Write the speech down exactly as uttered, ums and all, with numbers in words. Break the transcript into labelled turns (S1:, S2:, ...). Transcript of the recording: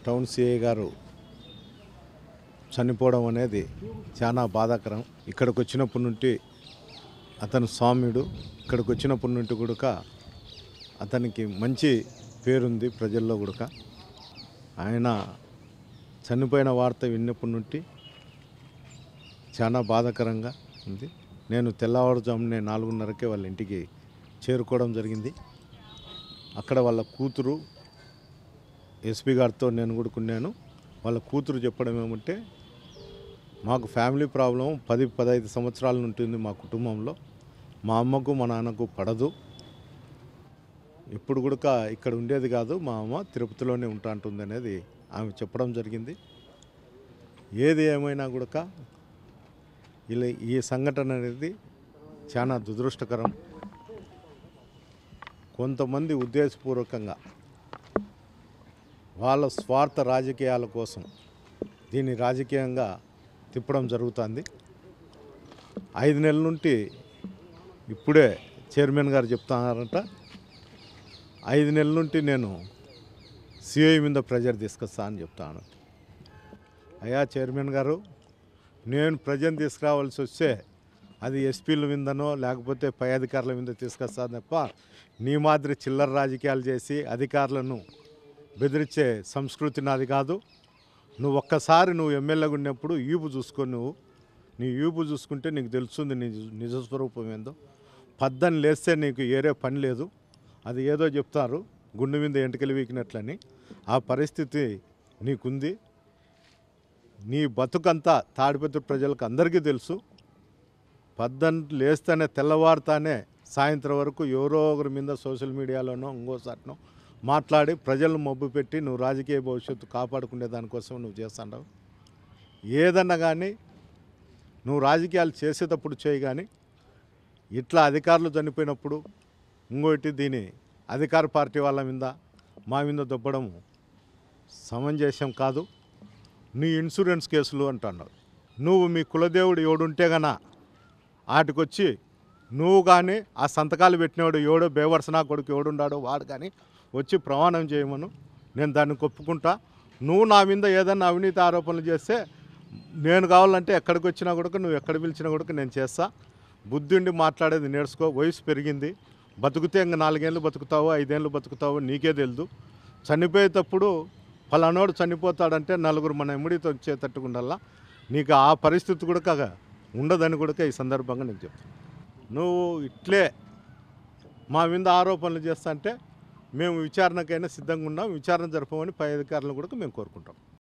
S1: Town CI గారు చనిపోవడం అనేది చాలా బాధాకరం. ఇక్కడికి వచ్చినప్పటి నుండి అతను స్వామ్యుడు. ఇక్కడికి వచ్చినప్పటి నుండి కూడా అతనికి మంచి పేరుంది ప్రజల్లో కూడా. ఆయన చనిపోయిన వార్త విన్నప్పటి నుండి చాలా బాధాకరంగా ఉంది. నేను తెల్లవారుజామునే నాలుగున్నరకే వాళ్ళ ఇంటికి చేరుకోవడం జరిగింది. అక్కడ వాళ్ళ కూతురు ఎస్పీ గారితో నేను కూడా కొన్నాను. వాళ్ళ కూతురు చెప్పడం ఏమంటే, మాకు ఫ్యామిలీ ప్రాబ్లం పది పదహైదు సంవత్సరాల ఉంటుంది మా కుటుంబంలో. మా అమ్మకు మా నాన్నకు పడదు. ఇప్పుడు కూడా ఇక్కడ ఉండేది కాదు, మా అమ్మ తిరుపతిలోనే ఉంటా ఉంటుంది అనేది ఆమె చెప్పడం జరిగింది. ఏది ఏమైనా కూడా ఇలా ఈ సంఘటన అనేది చాలా దురదృష్టకరం. కొంతమంది ఉద్దేశపూర్వకంగా వాళ్ళ స్వార్థ రాజకీయాల కోసం దీన్ని రాజకీయంగా తిప్పడం జరుగుతుంది. ఐదు నెలల నుండి ఇప్పుడే చైర్మన్ గారు చెప్తున్నారంట, ఐదు నెలల నుండి నేను సిఐ మీద ప్రెజర్ తీసుకొస్తా అని చెప్తాను. అయ్యా చైర్మన్ గారు, నేను ప్రెజర్ తీసుకురావాల్సి వస్తే అది ఎస్పీల మీదనో లేకపోతే పై అధికారుల మీద తీసుకొస్తా తప్ప నీ మాదిరి చిల్లర రాజకీయాలు చేసి అధికారులను బెదిరించే సంస్కృతి నాది కాదు. నువ్వు ఒక్కసారి నువ్వు ఎమ్మెల్యేగా ఉన్నప్పుడు యూపు చూసుకో. నువ్వు నీ యూపు చూసుకుంటే నీకు తెలుస్తుంది నీ నిజస్వరూపం ఏందో. పద్దని లేస్తే నీకు ఏరే పని లేదు. అది ఏదో చెప్తారు గుండె మీద ఎంటకలు వీకినట్లని. ఆ పరిస్థితి నీకుంది. నీ బతుకంతా తాడిపత్రి ప్రజలకు అందరికీ తెలుసు. పద్దన్ లేస్తేనే తెల్లవారుతానే సాయంత్రం వరకు ఎవరో ఒకరి మీద సోషల్ మీడియాలోనో ఇంకోసారినో మాట్లాడి ప్రజలను మబ్బు పెట్టి నువ్వు రాజకీయ భవిష్యత్తు కాపాడుకునే దానికోసం నువ్వు చేస్తున్నావు. ఏదన్నా కానీ నువ్వు రాజకీయాలు చేసేటప్పుడు చేయి, కానీ ఇట్లా అధికారులు చనిపోయినప్పుడు ఇంకోటి దీని అధికార పార్టీ వాళ్ళ మీద మా మీద దొబ్బడం సమంజసం కాదు. నీ ఇన్సూరెన్స్ కేసులు అంటున్నావు. నువ్వు మీ కులదేవుడు ఎవడుంటే గనా వాటికొచ్చి నువ్వు కానీ ఆ సంతకాలు పెట్టినవాడు ఎవడో బేవర్సనా కొడుకు ఎవడున్నాడో వాడు కానీ వచ్చి ప్రమాణం చేయమను, నేను దాన్ని ఒప్పుకుంటా. నువ్వు నా మీద ఏదన్నా అవినీతి ఆరోపణలు చేస్తే నేను కావాలంటే ఎక్కడికి వచ్చినా కూడా నువ్వు ఎక్కడ పిలిచినా కూడా నేను చేస్తా. బుద్ధి ఉండి మాట్లాడేది నేర్చుకో. వయసు పెరిగింది, బతుకుతే ఇంకా నాలుగేళ్ళు బతుకుతావో ఐదేళ్ళు బతుకుతావో నీకే తెలుదు. చనిపోయేటప్పుడు ఫలానోడు చనిపోతాడంటే నలుగురు మన ఎమ్మిడితో వచ్చేటట్టుకుండల్లా. నీకు ఆ పరిస్థితి కూడా ఉండదని కూడా ఈ సందర్భంగా నీకు చెప్తాను. నువ్వు ఇట్లే మా మీద ఆరోపణలు చేస్తా అంటే మేము విచారణకైనా సిద్ధంగా ఉన్నాం. విచారణ జరపమని పై అధికారులను కూడా మేము కోరుకుంటాం.